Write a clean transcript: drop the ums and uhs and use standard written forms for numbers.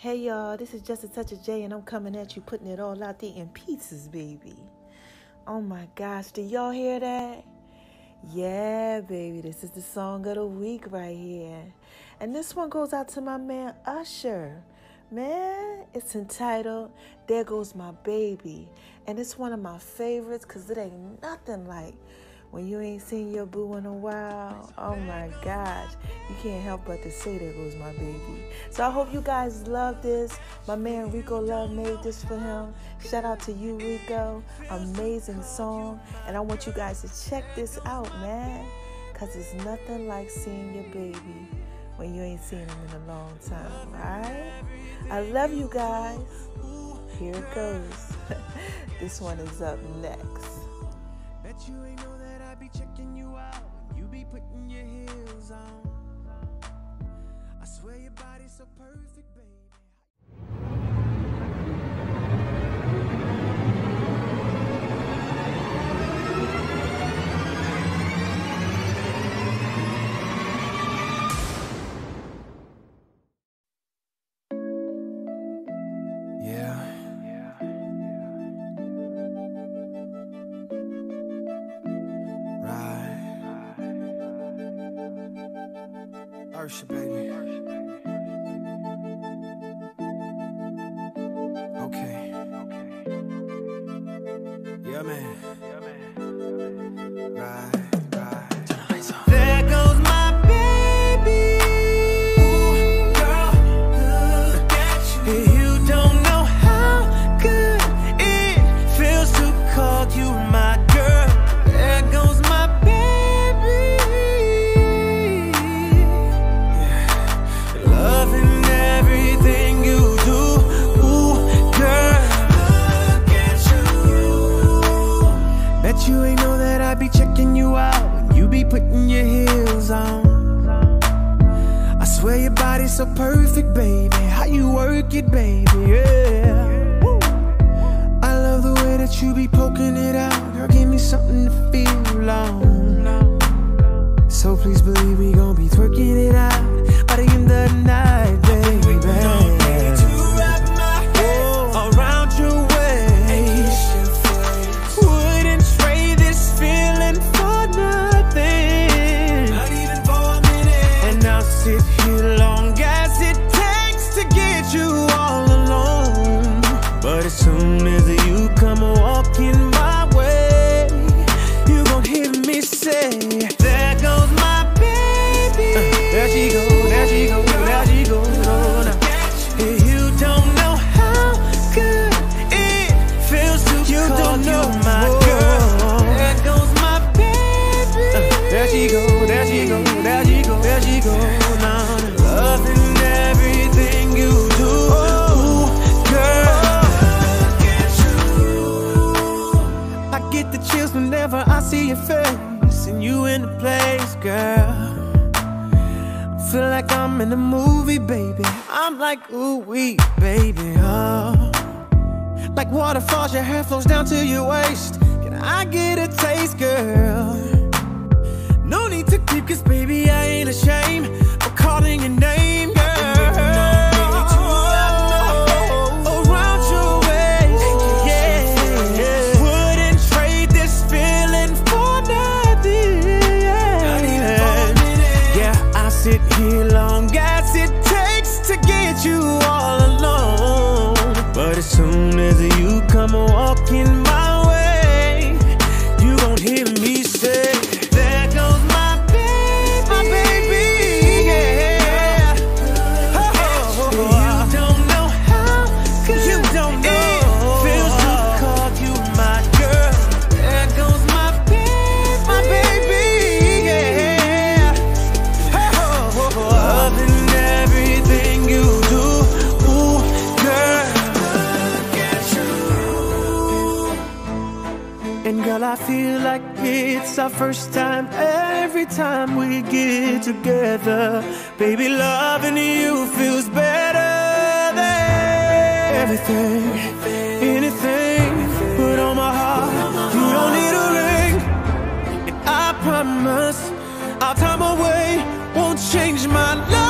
Hey y'all, this is Just a Touch of J, and I'm coming at you, putting it all out there in pieces, baby. Oh my gosh, do y'all hear that? Yeah, baby, this is the song of the week right here. And this one goes out to my man Usher. Man, it's entitled, There Goes My Baby. And it's one of my favorites because it ain't nothing like when you ain't seen your boo in a while. Oh my gosh, you can't help but to say there goes my baby. So I hope you guys love this. My man Rico Love made this for him. Shout out to you, Rico. Amazing song. And I want you guys to check this out, man, because it's nothing like seeing your baby when you ain't seen him in a long time, all right? I love you guys. Here it goes. This one is up next. Bet you ain't know that I be checking you out when you be putting your heels on. I swear your body's so perfect, baby. Usher, baby. Okay. Yeah, man. Right. There goes my baby. Ooh, girl, look at you. You don't know how good it feels to call you my girl. There goes my baby. Loving everything you do, ooh, girl, look at you. Bet you ain't know that I be checking you out when you be putting your heels on. I swear your body's so perfect, baby. How you work it, baby, yeah. Woo. I love the way that you be poking it out. Girl, give me something to feel on. So please believe we gon' be twerking it out by the end of the night, baby. To wrap my head around your waist. Wouldn't trade this feeling for nothing, not even for a minute. And I'll sit here long as it takes to get you all alone. But as soon as you come walking my way, you gon' hear me say, there goes my baby. There she go, there she go, there she go. You don't know how good it feels to you call don't know you my girl. There goes my baby. There she go, there she go, there she go, there she go. Now loving everything you do, ooh, girl. I get the chills whenever I see your face and you in the place, girl. Feel like I'm in a movie, baby. I'm like, ooh, wee, baby, oh. Like waterfalls, your hair flows down to your waist. Can I get a taste, girl? No need to keep, cause baby, I ain't ashamed of calling your name, girl. Around your waist, yeah. Wouldn't trade this feeling for nothing, yeah. I sit here long as it takes to get you all alone. But as soon as you come walking my way, you gon' hear me say, there goes my baby, my baby, yeah. You don't know how good you don't know it feels to call you my girl. There goes my baby, yeah. Loving everything you do, ooh, girl, look at you. And girl, I feel like it's our first time every time we get together. Baby, loving you feels better than everything, anything. Put on my heart, you don't need a ring. And I promise I'll time away won't change my life.